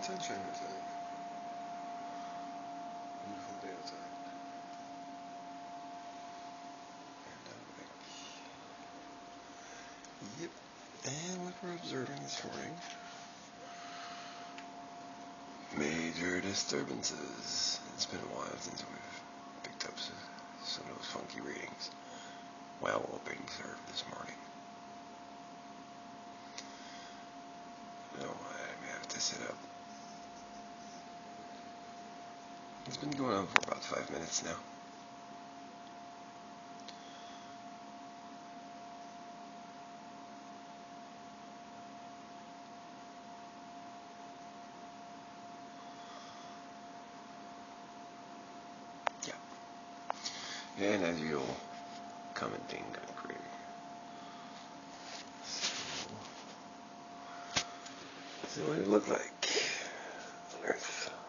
sunshine outside. Wonderful day outside. And I'm back. Yep. And what we're observing this morning, major disturbances. It's been a while since we've picked up some of those funky readings. Well, being served this morning. No, I may have to sit up. It's been going on for about 5 minutes now. Yeah. And as you'll commenting, agree. So what it look like on Earth.